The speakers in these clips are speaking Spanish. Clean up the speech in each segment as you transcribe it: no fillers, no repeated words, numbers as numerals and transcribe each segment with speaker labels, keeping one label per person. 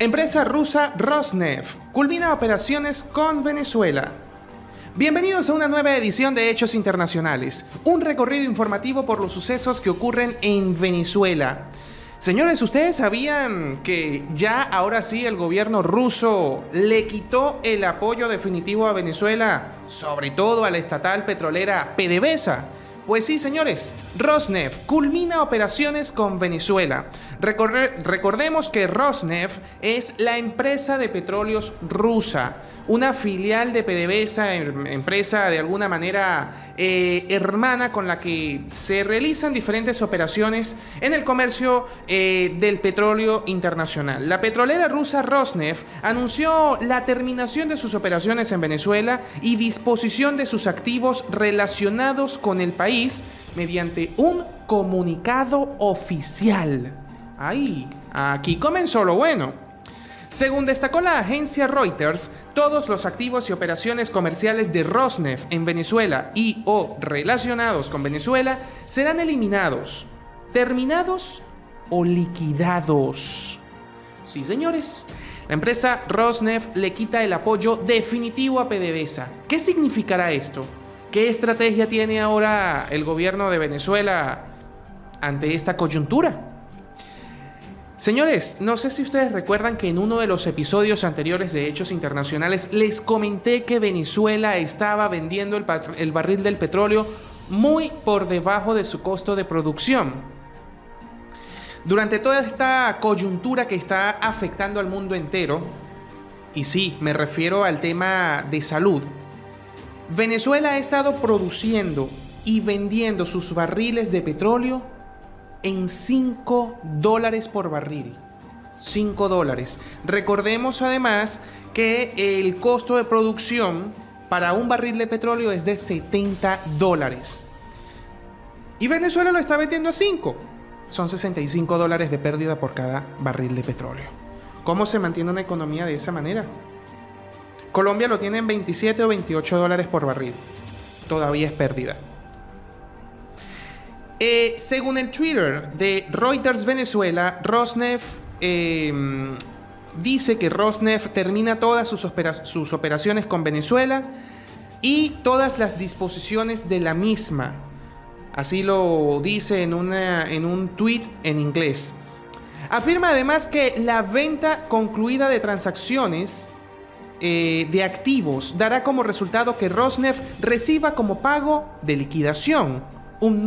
Speaker 1: Empresa rusa Rosneft culmina operaciones con Venezuela. Bienvenidos a una nueva edición de Hechos Internacionales, un recorrido informativo por los sucesos que ocurren en Venezuela. Señores, ¿ustedes sabían que ya ahora sí el gobierno ruso le quitó el apoyo definitivo a Venezuela, sobre todo a la estatal petrolera PDVSA? Pues sí, señores, Rosneft culmina operaciones con Venezuela. Recordemos que Rosneft es la empresa de petróleos rusa, una filial de PDVSA, empresa de alguna manera hermana con la que se realizan diferentes operaciones en el comercio del petróleo internacional. La petrolera rusa Rosneft anunció la terminación de sus operaciones en Venezuela y disposición de sus activos relacionados con el país mediante un comunicado oficial. Ay, aquí comenzó lo bueno. Según destacó la agencia Reuters, todos los activos y operaciones comerciales de Rosneft en Venezuela y o relacionados con Venezuela serán eliminados, terminados o liquidados. Sí, señores, la empresa Rosneft le quita el apoyo definitivo a PDVSA. ¿Qué significará esto? ¿Qué estrategia tiene ahora el gobierno de Venezuela ante esta coyuntura? Señores, no sé si ustedes recuerdan que en uno de los episodios anteriores de Hechos Internacionales les comenté que Venezuela estaba vendiendo el barril del petróleo muy por debajo de su costo de producción. Durante toda esta coyuntura que está afectando al mundo entero, y sí, me refiero al tema de salud, Venezuela ha estado produciendo y vendiendo sus barriles de petróleo en $5 por barril. $5. Recordemos además que el costo de producción para un barril de petróleo es de $70. Y Venezuela lo está vendiendo a 5. Son $65 de pérdida por cada barril de petróleo. ¿Cómo se mantiene una economía de esa manera? Colombia lo tiene en $27 o $28 por barril. Todavía es pérdida. Según el Twitter de Reuters Venezuela, Rosneft dice que Rosneft termina todas sus operaciones con Venezuela y todas las disposiciones de la misma. Así lo dice en un tweet en inglés. Afirma además que la venta concluida de transacciones de activos dará como resultado que Rosneft reciba como pago de liquidación un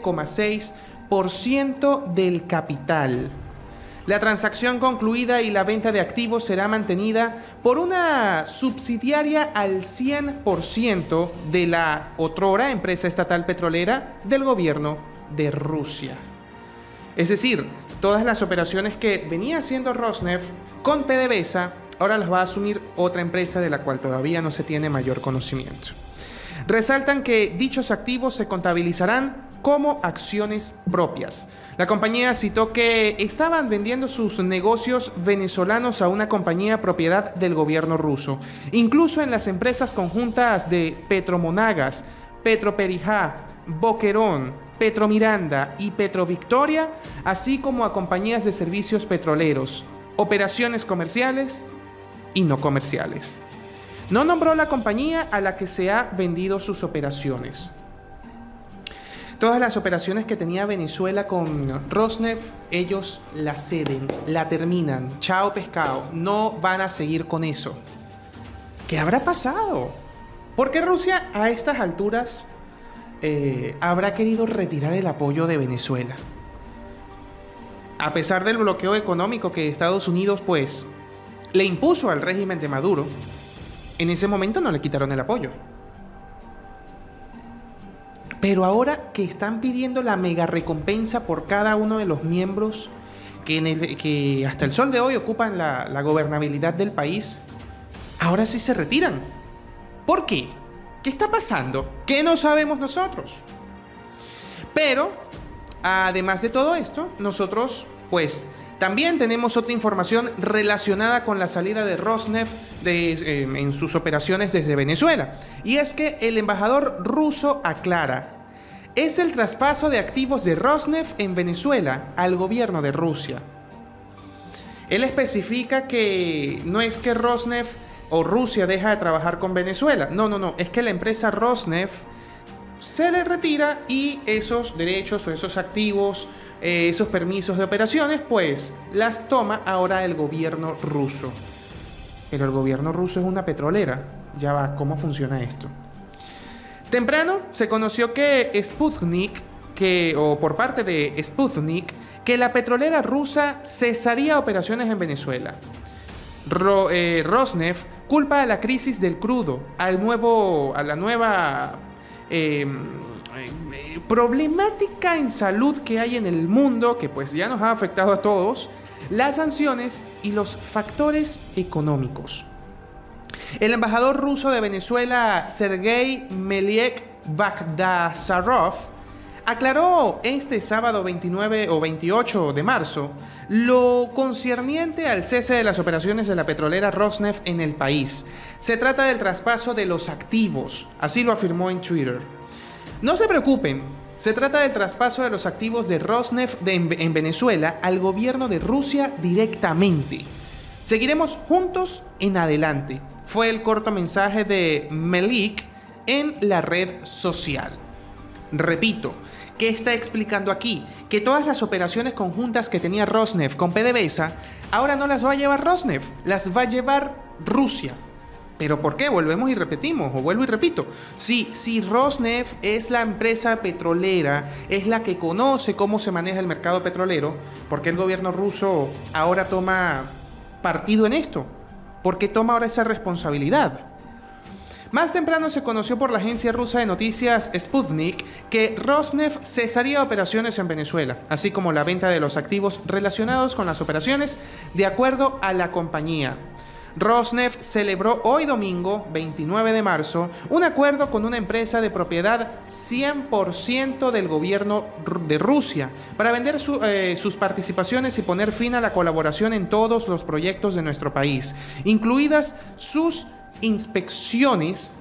Speaker 1: 9,6% del capital. La transacción concluida y la venta de activos será mantenida por una subsidiaria al 100% de la otrora empresa estatal petrolera del gobierno de Rusia. Es decir, todas las operaciones que venía haciendo Rosneft con PDVSA ahora las va a asumir otra empresa de la cual todavía no se tiene mayor conocimiento. Resaltan que dichos activos se contabilizarán como acciones propias. La compañía citó que estaban vendiendo sus negocios venezolanos a una compañía propiedad del gobierno ruso. Incluso en las empresas conjuntas de Petromonagas, Petroperijá, Boquerón, Petromiranda y Petrovictoria, así como a compañías de servicios petroleros, operaciones comerciales y no comerciales. No nombró la compañía a la que se ha vendido sus operaciones. Todas las operaciones que tenía Venezuela con Rosneft, ellos la ceden, la terminan. Chao pescado, no van a seguir con eso. ¿Qué habrá pasado? ¿Por qué Rusia a estas alturas habrá querido retirar el apoyo de Venezuela? A pesar del bloqueo económico que Estados Unidos pues le impuso al régimen de Maduro, en ese momento no le quitaron el apoyo. Pero ahora que están pidiendo la mega recompensa por cada uno de los miembros que hasta el sol de hoy ocupan la gobernabilidad del país, ahora sí se retiran. ¿Por qué? ¿Qué está pasando? ¿Qué no sabemos nosotros? Pero, además de todo esto, nosotros pues también tenemos otra información relacionada con la salida de Rosneft en sus operaciones desde Venezuela. Y es que el embajador ruso aclara: es el traspaso de activos de Rosneft en Venezuela al gobierno de Rusia. Él especifica que no es que Rosneft o Rusia deja de trabajar con Venezuela. No, no, no. Es que la empresa Rosneft se le retira y esos derechos o esos activos, esos permisos de operaciones, pues las toma ahora el gobierno ruso. Pero el gobierno ruso es una petrolera. Ya va, ¿cómo funciona esto? Temprano se conoció que Sputnik, o por parte de Sputnik, que la petrolera rusa cesaría operaciones en Venezuela. Rosneft culpa a la crisis del crudo, a la nueva problemática en salud que hay en el mundo, que pues ya nos ha afectado a todos, las sanciones y los factores económicos. El embajador ruso de Venezuela, Sergei Meliek Bagdasarov, aclaró este sábado 29 o 28 de marzo lo concerniente al cese de las operaciones de la petrolera Rosneft en el país. Se trata del traspaso de los activos, así lo afirmó en Twitter. No se preocupen, se trata del traspaso de los activos de Rosneft en Venezuela al gobierno de Rusia directamente. Seguiremos juntos en adelante, fue el corto mensaje de Meliek en la red social. Repito, ¿qué está explicando aquí? Que todas las operaciones conjuntas que tenía Rosneft con PDVSA, ahora no las va a llevar Rosneft, las va a llevar Rusia. ¿Pero por qué? Volvemos y repetimos, o vuelvo y repito. Si Rosneft es la empresa petrolera, es la que conoce cómo se maneja el mercado petrolero, ¿por qué el gobierno ruso ahora toma partido en esto? ¿Por qué toma ahora esa responsabilidad? Más temprano se conoció por la agencia rusa de noticias Sputnik que Rosneft cesaría operaciones en Venezuela, así como la venta de los activos relacionados con las operaciones, de acuerdo a la compañía. Rosneft celebró hoy domingo, 29 de marzo, un acuerdo con una empresa de propiedad 100% del gobierno de Rusia para vender sus participaciones y poner fin a la colaboración en todos los proyectos de nuestro país, incluidas sus inspecciones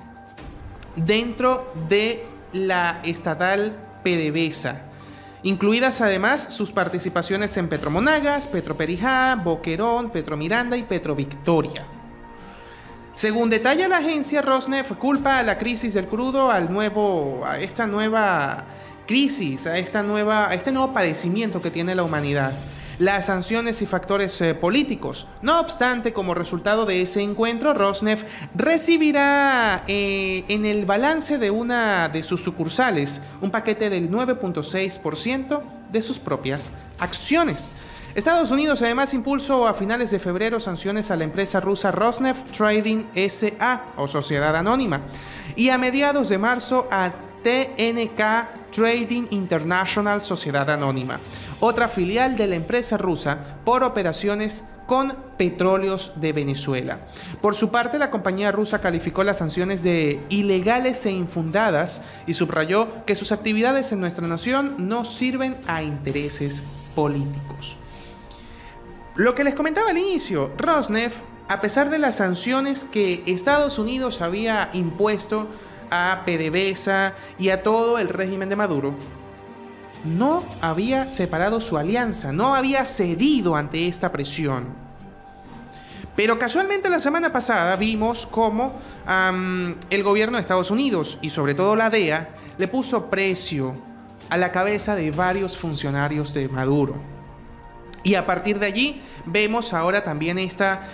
Speaker 1: dentro de la estatal PDVSA, incluidas además sus participaciones en Petromonagas, Petroperijá, Boquerón, Petromiranda y Petrovictoria. Según detalla la agencia, Rosneft culpa a la crisis del crudo a esta nueva crisis, a este nuevo padecimiento que tiene la humanidad, las sanciones y factores políticos. No obstante, como resultado de ese encuentro, Rosneft recibirá en el balance de una de sus sucursales un paquete del 9.6% de sus propias acciones. Estados Unidos además impulsó a finales de febrero sanciones a la empresa rusa Rosneft Trading S.A. o Sociedad Anónima y a mediados de marzo a TNK Trading International Sociedad Anónima, otra filial de la empresa rusa, por operaciones con petróleos de Venezuela. Por su parte, la compañía rusa calificó las sanciones de ilegales e infundadas y subrayó que sus actividades en nuestra nación no sirven a intereses políticos. Lo que les comentaba al inicio, Rosneft, a pesar de las sanciones que Estados Unidos había impuesto a PDVSA y a todo el régimen de Maduro, no había separado su alianza, no había cedido ante esta presión. Pero casualmente la semana pasada vimos cómo el gobierno de Estados Unidos y sobre todo la DEA le puso precio a la cabeza de varios funcionarios de Maduro. Y a partir de allí vemos ahora también esta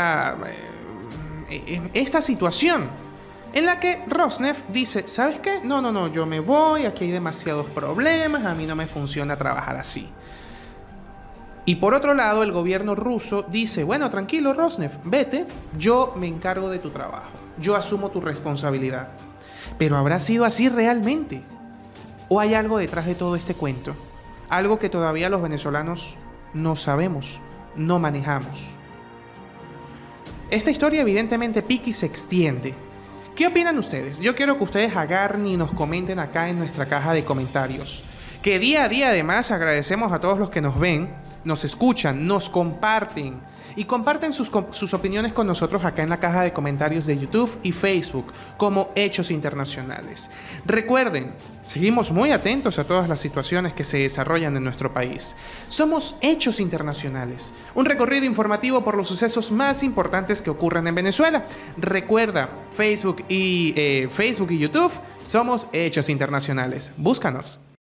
Speaker 1: situación en la que Rosneft dice, ¿sabes qué? No, yo me voy, aquí hay demasiados problemas, a mí no me funciona trabajar así. Y por otro lado, el gobierno ruso dice, bueno, tranquilo Rosneft, vete, yo me encargo de tu trabajo, yo asumo tu responsabilidad. Pero ¿habrá sido así realmente? ¿O hay algo detrás de todo este cuento? Algo que todavía los venezolanos no sabemos, no manejamos. Esta historia evidentemente pica y se extiende. ¿Qué opinan ustedes? Yo quiero que ustedes agarren y nos comenten acá en nuestra caja de comentarios. Que día a día además agradecemos a todos los que nos ven nos escuchan, nos comparten y comparten sus opiniones con nosotros acá en la caja de comentarios de YouTube y Facebook como Hechos Internacionales. Recuerden, seguimos muy atentos a todas las situaciones que se desarrollan en nuestro país. Somos Hechos Internacionales, un recorrido informativo por los sucesos más importantes que ocurren en Venezuela. Recuerda, Facebook y YouTube, somos Hechos Internacionales. Búscanos.